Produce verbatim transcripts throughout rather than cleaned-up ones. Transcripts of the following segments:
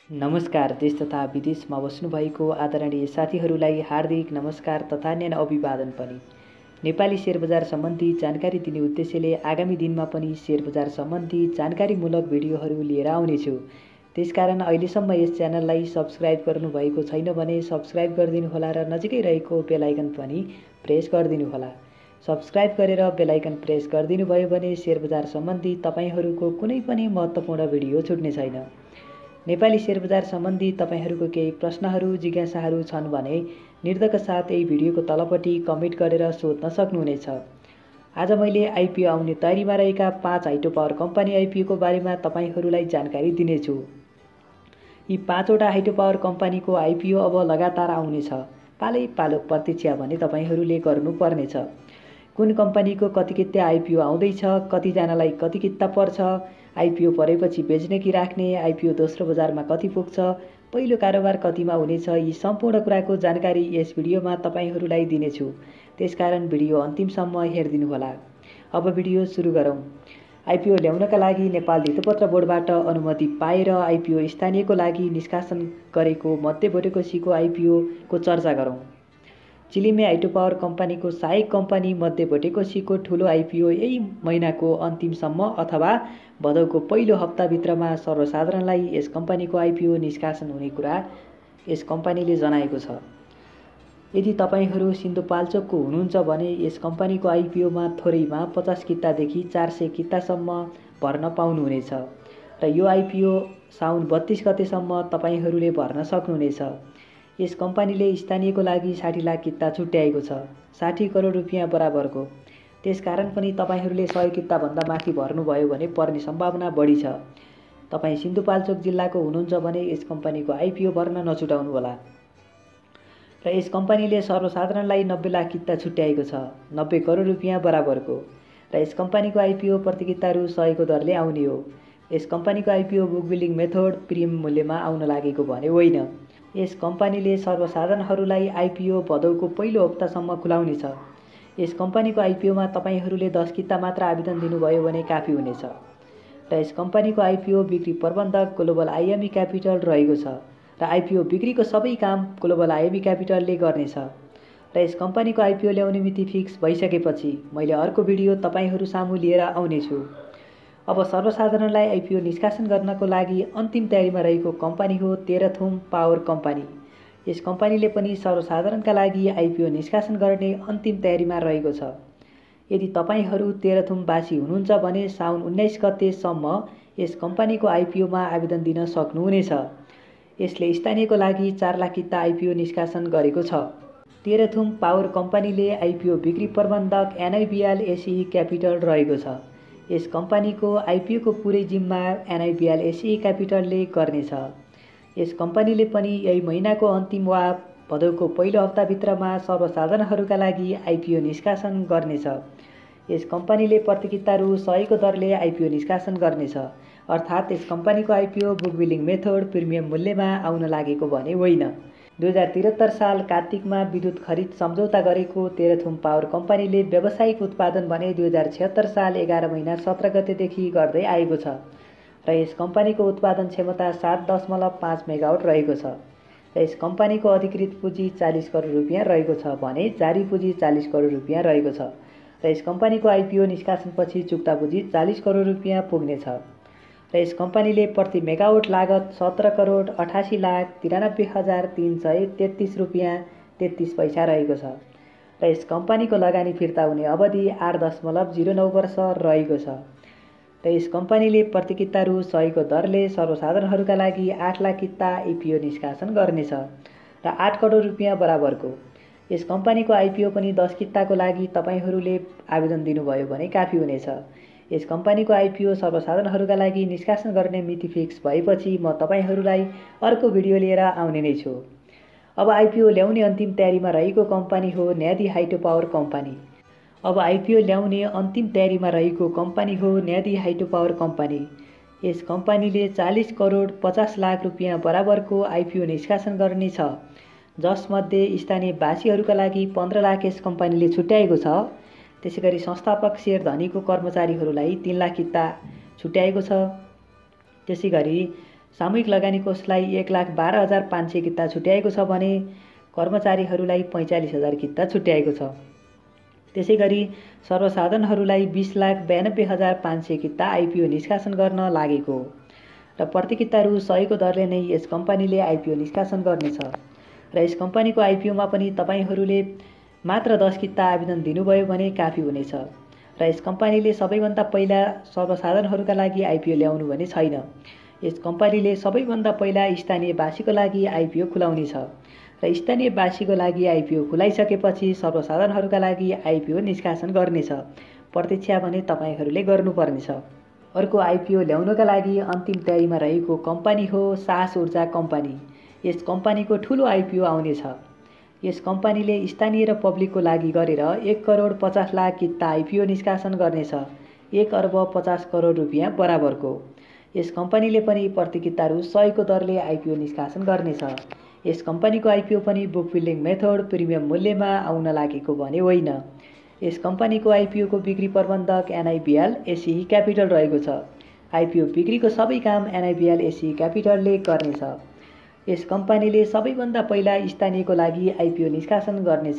नमस्कार। देश तथा विदेशमा बस्नुभएको आदरणीय साथीहरूलाई हार्दिक नमस्कार तथा न्यानो अभिवादन पनि। नेपाली शेयर बजार सम्बन्धी जानकारी दिने उद्देश्यले आगामी दिनमा पनि शेयर बजार सम्बन्धी जानकारीमूलक भिडियोहरू लिएर आउनेछु। त्यसकारण अहिलेसम्म यस च्यानललाई सब्स्क्राइब गर्नुभएको छैन भने सब्स्क्राइब गरिदिनुहोला र नजिकै रहेको बेल आइकन पनि प्रेस गरिदिनुहोला। सब्स्क्राइब गरेर बेल आइकन प्रेस गरिदिनुभयो भने शेयर बजार सम्बन्धी तपाईहरूको कुनै पनि महत्त्वपूर्ण भिडियो छुट्ने छैन। नेपाली शेयर बजार सम्बन्धी तपाईहरूको केही प्रश्नहरू जिज्ञासाहरू छन् भने निर्धक्क साथ यही भिडियोको तलपट्टि कमेन्ट गरेर सोध्न सक्नुहुनेछ। आज मैले आइपिओ आउने तयारीमा रहेका पाँच हाइड्रो पावर कम्पनी आइपिओको बारेमा तपाईहरूलाई जानकारी दिनेछु। यी पाँचवटा हाइड्रो पावर कम्पनीको आइपिओ अब लगातार आउनेछ। पालै पालो प्रतीक्षा भने तपाईहरूले गर्नुपर्नेछ। कुन कम्पनीको कति किता आइपिओ आउँदैछ, कतिजनालाई कति किता पर्छ, आइपिओ परेपछि बेच्ने कि राख्ने, आइपिओ दोस्रो बजारमा कति पुग्छ, पहिलो कारोबार कतिमा हुनेछ, यी सम्पूर्ण कुराको जानकारी यस भिडियोमा तपाईहरूलाई दिनेछु। त्यसकारण भिडियो अन्तिमसम्म हेरिदिनुहोला। अब भिडियो सुरु गरौँ। आइपिओ ल्याउनका लागि नेपाल धितोपत्र बोर्डबाट अनुमति पाएर आइपिओ स्थानीयको लागि निष्कासन गरेको मध्य भोटेकोसीको आइपिओको चर्चा गरौँ। चिलिमे हाइड्रो पावर कम्पनीको सहायक कम्पनी मध्य भोटेकोसीको ठुलो आइपिओ यही महिनाको अन्तिमसम्म अथवा भदौको पहिलो हप्ताभित्रमा सर्वसाधारणलाई यस कम्पनीको आइपिओ निष्कासन हुने कुरा यस कम्पनीले जनाएको छ। यदि तपाईहरू सिन्धुपाल्चोकको हुनुहुन्छ भने यस कम्पनीको आइपिओमा थोरैमा पचास कितादेखि चार सय कितासम्म भर्न पाउनुहुनेछ र यो आइपिओ साउन बत्तीस गतेसम्म तपाईहरूले भर्न सक्नुहुनेछ। यस कम्पनीले स्थानीयको लागि साठी लाख किता छुट्याएको छ, साठी करोड रुपियाँ बराबरको। त्यसकारण पनि तपाईहरूले सय किताभन्दा माथि भर्नुभयो भने पर्ने सम्भावना बढी छ। तपाईँ सिन्धुपाल्चोक जिल्लाको हुनुहुन्छ भने यस कम्पनीको आइपिओ भर्न नछुटाउनुहोला। र यस कम्पनीले सर्वसाधारणलाई नब्बे लाख किता छुट्याएको छ, नब्बे करोड रुपियाँ बराबरको। र यस कम्पनीको आइपिओ प्रति किता रु सयको दरले आउने हो। यस कम्पनीको IPO book building method premium मूल्यमा आउन लागेको भने होइन। यस कम्पनीले सर्वसाधारणहरूलाई आइपिओ भदौको पहिलो हप्तासम्म खुलाउनेछ। यस कम्पनीको आइपिओमा तपाईहरूले दस किता मात्र आवेदन दिनुभयो भने काफी हुनेछ। र यस कम्पनीको आइपिओ बिक्री प्रबन्धक ग्लोबल आइएमई क्यापिटल रहेको छ र आइपिओ बिक्रीको सबै काम ग्लोबल आइएमई क्यापिटलले गर्नेछ। र यस कम्पनीको आइपिओ ल्याउने मिति फिक्स भइसकेपछि मैले अर्को भिडियो तपाईहरू सामु लिएर आउनेछु। अब सर्वसाधारणलाई आइपिओ निष्कासन गर्नको लागि अन्तिम तयारीमा रहेको कम्पनी हो तेह्रथुम पावर कम्पनी। यस कम्पनीले पनि सर्वसाधारणका लागि आइपिओ निष्कासन गर्ने अन्तिम तयारीमा रहेको छ। यदि तपाईहरू तेह्रथुमवासी हुनुहुन्छ भने साउन उन्नाइस गतेसम्म यस कम्पनीको आइपिओमा आवेदन दिन सक्नुहुनेछ। यसले स्थानीयको लागि चार लाख किता आइपिओ निष्कासन गरेको छ। तेह्रथुम पावर कम्पनीले आइपिओ बिक्री प्रबन्धक एनआइबिएल एसई क्यापिटल रहेको छ। यस कम्पनीको आइपिओको पुरै जिम्मा एनआइबिएल एसई क्यापिटलले गर्नेछ। यस कम्पनीले पनि यही महिनाको अन्तिम वा भदौको पहिलो हप्ताभित्रमा सर्वसाधारणहरूका लागि आइपिओ निष्कासन गर्नेछ। यस कम्पनीले प्रति किता रु सयको दरले आइपिओ निष्कासन गर्नेछ। अर्थात् यस कम्पनीको IPO book building method premium मूल्यमा आउन लागेको भने होइन। दुई हजार त्रिहत्तर साल कार्तिकमा विद्युत खरिद सम्झौता गरेको तेह्रथुम पावर कम्पनीले व्यावसायिक उत्पादन भने दुई हजार छिहत्तर साल एघार महिना सत्र गतेदेखि गर्दै आएको छ र यस कम्पनीको उत्पादन क्षमता सात दशमलव पाँच मेगावाट रहेको छ। र यस कम्पनीको अधिकृत पुँजी चालिस करोड रुपियाँ रहेको छ भने जारी पुँजी चालिस करोड रुपियाँ रहेको छ। र यस कम्पनीको आइपिओ निष्कासनपछि चुक्ता पुँजी चालिस करोड रुपियाँ पुग्नेछ। र यस कम्पनीले प्रति मेगावाट लागत सत्र करोड अठासी लाख तिरानब्बे हजार तिन सय तेत्तिस रुपियाँ तेत्तिस पैसा रहेको छ। र यस कम्पनीको लगानी फिर्ता हुने अवधि आठ दशमलव जिरो नौ वर्ष रहेको छ। र यस कम्पनीले प्रति किता रु सयको दरले सर्वसाधारणहरूका लागि आठ लाख किता आइपिओ निष्कासन गर्नेछ र आठ करोड रुपियाँ बराबरको। यस कम्पनीको आइपिओ पनि दस किताको लागि तपाईहरूले आवेदन दिनुभयो भने काफी हुनेछ। यस कम्पनीको आइपिओ सर्वसाधारणहरूका लागि निष्कासन गर्ने मिति फिक्स भएपछि म तपाईहरूलाई अर्को भिडियो लिएर आउने नै छु। अब आइपिओ ल्याउने अन्तिम तयारीमा रहेको कम्पनी हो न्यादी हाइड्रो पावर कम्पनी। अब आइपिओ ल्याउने अन्तिम तयारीमा रहेको कम्पनी हो न्यादी हाइड्रो पावर कम्पनी। यस कम्पनीले चालिस करोड पचास लाख रुपियाँ बराबरको आइपिओ निष्कासन गर्नेछ, जसमध्ये स्थानीयवासीहरूका लागि पन्ध्र लाख यस कम्पनीले छुट्याएको छ। त्यसै गरी संस्थापक शेयर धनीको कर्मचारीहरूलाई तीन लाख किता छुट्याएको छ। त्यसै गरी सामूहिक लगानी कोषलाई एक लाख बाह्र हजार पाँच सय किता छुट्याएको छ भने कर्मचारीहरूलाई पैँचालिस हजार किता छुट्याएको छ। त्यसै गरी सर्वसाधारणहरूलाई बिस लाख बयानब्बे हजार पाँच सय किता आइपिओ निष्कासन गर्न लागेको हो र प्रति किता रु सयको दरले नै यस कम्पनीले आइपिओ निष्कासन गर्नेछ र यस कम्पनीको आइपिओमा पनि तपाईँहरूले मात्र दस किता आवेदन दिनुभयो भने काफी हुनेछ र यस कम्पनीले सबैभन्दा पहिला सर्वसाधारणहरूका लागि आइपिओ ल्याउनु भने छैन। यस कम्पनीले सबैभन्दा पहिला स्थानीयवासीको लागि आइपिओ खुलाउनेछ र स्थानीयवासीको लागि आइपिओ खुलाइसकेपछि सर्वसाधारणहरूका लागि आइपिओ निष्कासन गर्नेछ। प्रतीक्षा भने तपाईँहरूले गर्नुपर्नेछ। अर्को आइपिओ ल्याउनका लागि अन्तिम तयारीमा रहेको कम्पनी हो साहस ऊर्जा कम्पनी। यस कम्पनीको ठुलो आइपिओ आउनेछ। यस कम्पनीले स्थानीय र पब्लिकको लागि गरेर एक करोड पचास लाख किता आइपिओ निष्कासन गर्नेछ, एक अर्ब पचास करोड रुपियाँ बराबरको। यस कम्पनीले पनि प्रति किता रु सयको दरले आइपिओ निष्कासन गर्नेछ। यस कम्पनीको आइपिओ पनि बुक बिल्डिङ मेथड प्रिमियम मूल्यमा आउन लागेको भने होइन। यस कम्पनीको आइपिओको बिक्री प्रबन्धक एनआइबिएल एसिई क्यापिटल रहेको छ। आइपिओ बिक्रीको सबै काम एनआइबिएल एसिई क्यापिटलले गर्नेछ। यस कम्पनीले सबैभन्दा पहिला स्थानीयको लागि आइपिओ निष्कासन गर्नेछ।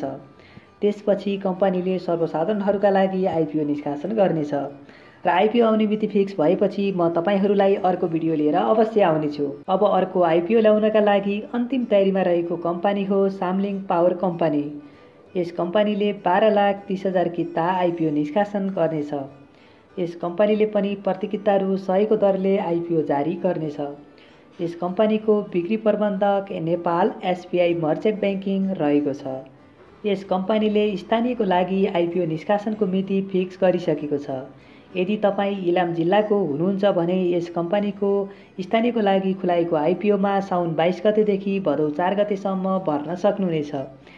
त्यसपछि कम्पनीले सर्वसाधारणहरूका लागि आइपिओ निष्कासन गर्नेछ र आइपिओ आउने मिति फिक्स भएपछि म तपाईँहरूलाई अर्को भिडियो लिएर अवश्य आउनेछु। अब अर्को आइपिओ ल्याउनका लागि अन्तिम तयारीमा रहेको कम्पनी हो सामलिङ पावर कम्पनी। यस कम्पनीले बाह्र लाख तीस हजार किता आइपिओ निष्कासन गर्नेछ। यस कम्पनीले पनि प्रति किता रु सयको दरले आइपिओ जारी गर्नेछ। यस कम्पनीको बिक्री प्रबन्धक नेपाल एसबिआई मर्चेन्ट ब्याङ्किङ रहेको छ। यस कम्पनीले स्थानीयको लागि आइपिओ निष्कासनको मिति फिक्स गरिसकेको छ। यदि तपाईँ इलाम जिल्लाको हुनुहुन्छ भने यस कम्पनीको स्थानीयको लागि खुलाएको आइपिओमा साउन बाइस गतेदेखि भदौ चार गतेसम्म भर्न सक्नुहुनेछ।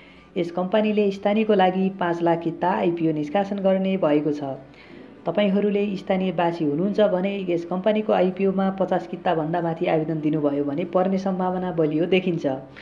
यस कम्पनीले स्थानीयको लागि पाँच लाख किता आइपिओ निष्कासन गर्ने भएको छ। तपाईँहरूले स्थानीयवासी हुनुहुन्छ भने यस कम्पनीको आइपिओमा पचास किताभन्दा माथि आवेदन दिनुभयो भने पर्ने सम्भावना बलियो देखिन्छ।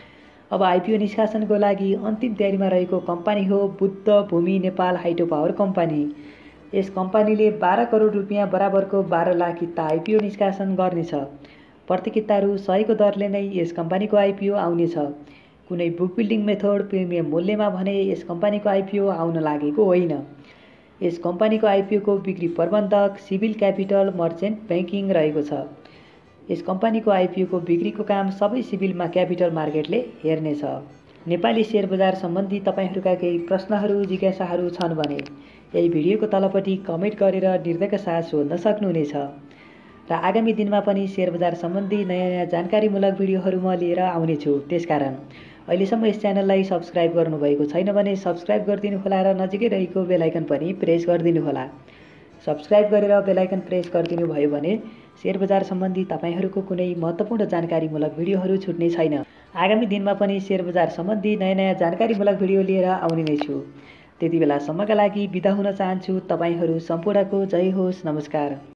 अब आइपिओ निष्कासनको लागि अन्तिम तयारीमा रहेको कम्पनी हो Buddha Bhumi Nepal hydro power company. यस कम्पनीले बाह्र करोड रुपियाँ बराबरको बाह्र लाख किता आइपिओ निष्कासन गर्नेछ। प्रति किता रु सयको दरले नै यस कम्पनीको आइपिओ आउनेछ। कुनै बुक बिल्डिङ मेथड प्रिमियम मूल्यमा भने यस कम्पनीको आइपिओ आउन लागेको होइन। यस कम्पनीको आइपिओको बिक्री प्रबन्धक सिभिल क्यापिटल मर्चेन्ट ब्याङ्किङ रहेको छ। यस कम्पनीको आइपिओको बिक्रीको काम सबै सिभिलमा क्यापिटल मार्केटले हेर्नेछ। नेपाली सेयर बजार सम्बन्धी तपाईँहरूका केही प्रश्नहरू जिज्ञासाहरू छन् भने यही भिडियोको तलपट्टि कमेन्ट गरेर निर्धयका साथ सोध्न सक्नुहुनेछ र आगामी दिनमा पनि सेयर बजार सम्बन्धी नयाँ नयाँ जानकारीमूलक भिडियोहरू म लिएर आउनेछु। त्यसकारण अहिलेसम्म यस च्यानललाई सब्सक्राइब गर्नुभएको छैन भने सब्सक्राइब गरिदिनुहोला र नजिकै रहेको बेल आइकन पनि प्रेस गरिदिनुहोला। सब्सक्राइब गरेर बेल आइकन प्रेस गरिदिनु भयो भने सेयर बजार सम्बन्धी तपाईँहरूको कुनै महत्त्वपूर्ण जानकारीमूलक भिडियोहरू छुट्ने छैन। आगामी दिनमा पनि सेयर बजार सम्बन्धी नयाँ नयाँ जानकारीमूलक भिडियो लिएर आउने नै छु। त्यति बेलासम्मका लागि बिदा हुन चाहन्छु। तपाईँहरू सम्पूर्णको जय होस्। नमस्कार।